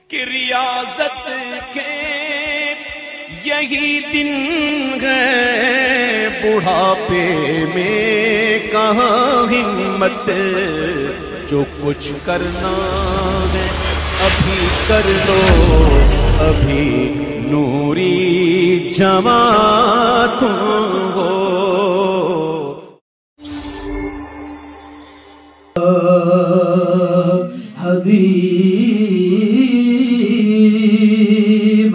کہ ریاضت کے یہی دن ہے، بڑھاپے میں کہاں ہمت، جو کچھ کرنا ہے ابھی کر لو، ابھی نوری جوان تم ہو۔ حبیب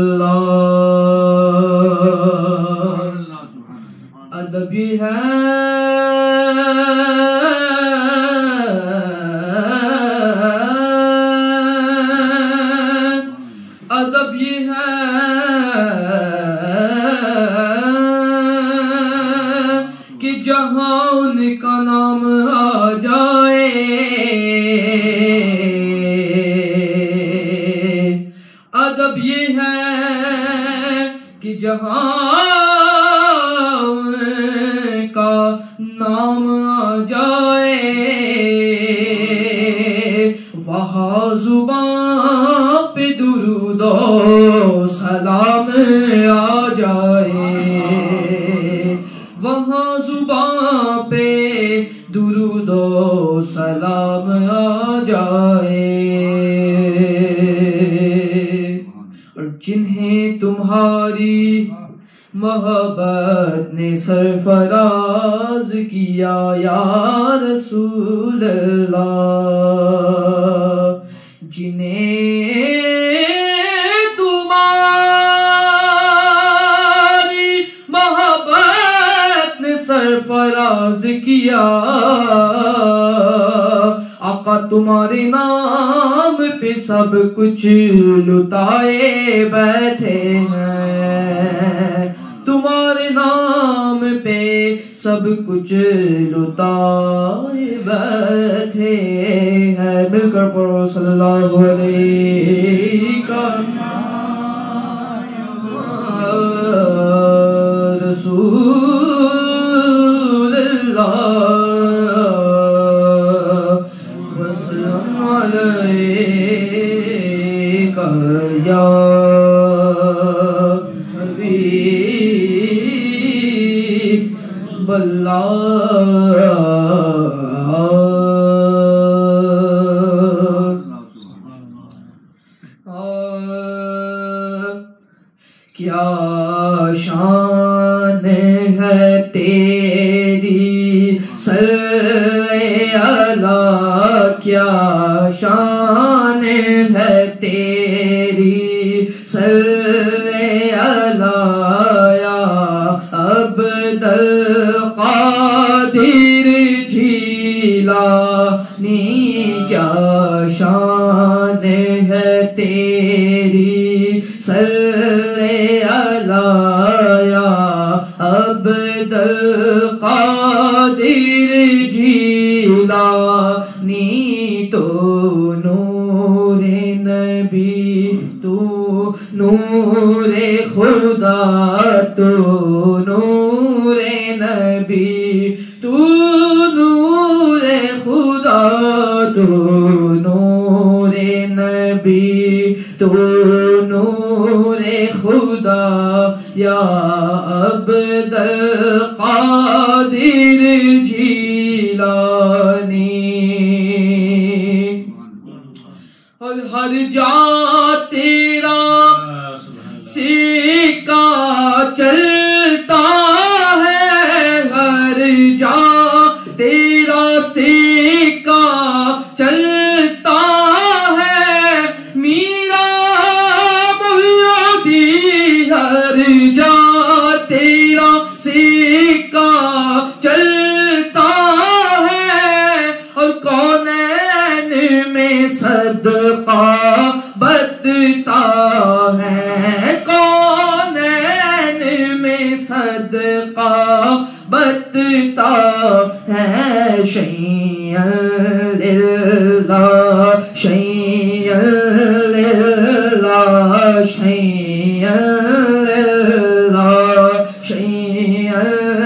اللہ ادب ہے، ادب یہ ہے کہ جہاں ان کا نام آ جائے، ادب یہ ہے کہ جہاں ان کا نام آ جائے، وہاں زبان پہ درود و سلام آ جائے، وہاں زبان پہ درود و سلام آ جائے، اور جنہیں تمہاری محبت نے سرفراز کیا یا رسول اللہ، جنہیں تمہاری محبت نے سرفراز کیا، آقا تمہارے نام پہ سب کچھ لٹائے بیٹھے ہیں، تمہارے نام پہ سب کچھ لٹائے بیٹھے ہیں، مل کر پڑھو صلی اللہ علیہ رسول اللہ یا حبیب اللہ۔ کیا شان ہے تیری صلی اللہ، کیا شان ہے تیری صلی اللہ یا عبد القادر جیلانی، کیا شان ہے تیری صلی اللہ یا عبد القادر جیلانی، تو نور نبی، تو نور خدا، تو نور نبی، تو نور خدا، تو نور نبی، تو نور خدا یا عبد القادر جیلانی، اور ہر جا تیرا سکہ چلتا ہے، ہر جا تیرا سکہ چلتا ہے، میرا مولودی ہر جا تیرا سکہ چلتا ہے، اور کونین میں صدقہ بتتا ہے، کونین میں صدقہ بتتا ہے، شیئا للہ، شیئا للہ، شیئا للہ، شیئا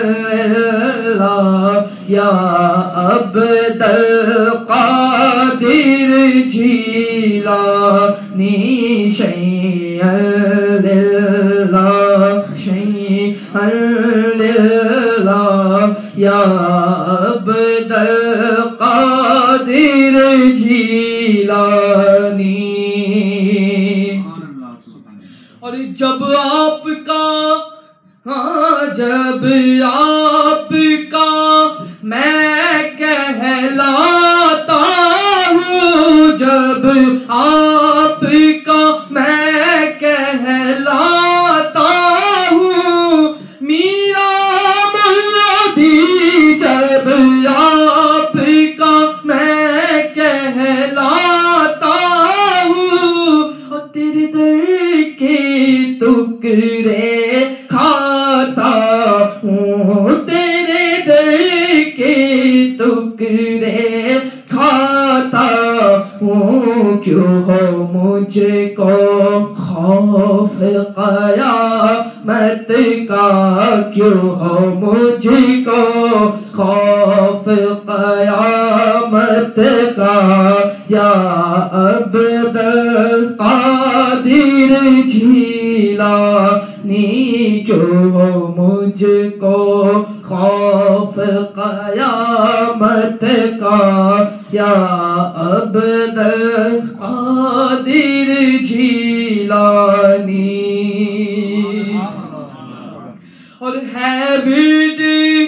للہ یا عبد القادر جیلانی۔ جیلانی شیئا للہ شیئا للہ یا عبد القادر جیلانی. اور جب آپ کا میں کہلاتا ہوں، جب آپ کا میں کہلاتا ہوں، میرا مرادی جب آپ کا میں کہلاتا ہوں، اور تیرے در کے ٹکڑے کھاتا ہوں، تیرے در کے ٹکڑے کھاتا ہوں. کیوں ہو مجھ کو خوف قیامت کا، کیوں ہو مجھ کو خوف قیامت کا، یا عبد القادر جیلانی. کیوں ہو مجھ کو خوف قیامت کا، یا عبد القادر جیلانی. اور ہے ورد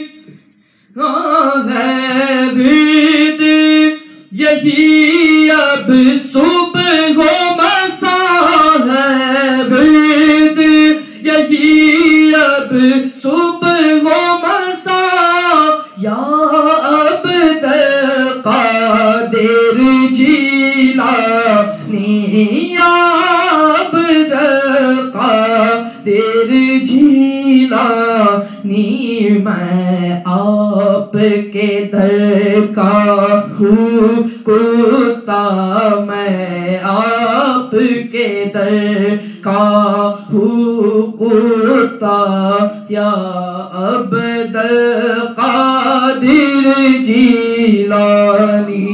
یہی اب صبح و مساء ہے، ورد یہی اب صبح و مساء، یا عبد القادر جیلانی، یا عبد القادر جیلانی. میں آپ کے در کا ہوں کتا، میں آپ کے در کا ہوں کتا، یا عبد القادر جیلانی.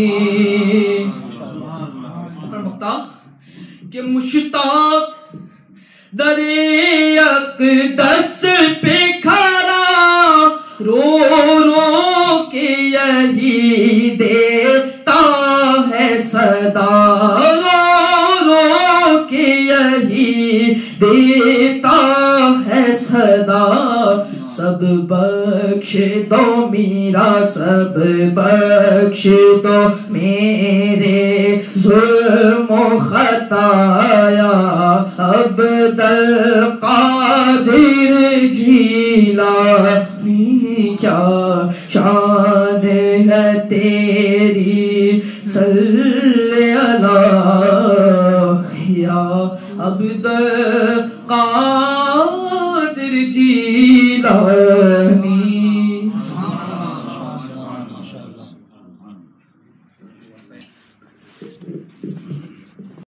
کہ مشتاق در اقدس پہ کھڑا، رو رو کے یہی دیتا ہے صدا، رو رو کے یہی دیتا ہے صدا. سب بخش دو میرا، سب بخش دو میرے ظلم و خطایا، عبد القادر جیلانی. کیا شان ہے تیری، صلی اللہ یا عبد